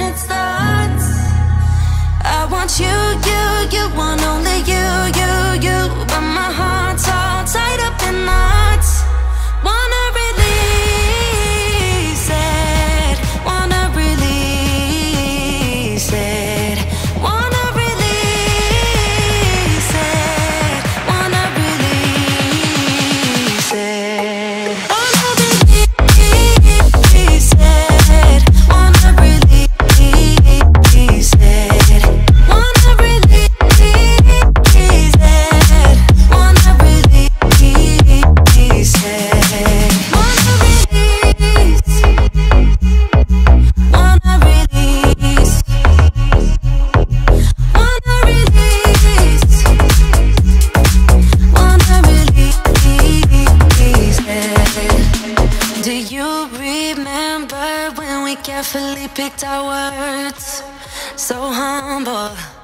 it starts. I want you, you want only you. But my heart's all tied up in knots. Wanna release it, wanna release it, wanna release it, wanna release it, wanna release it, wanna release it, wanna release it, wanna release it. Do you remember when we carefully picked our words? So humble.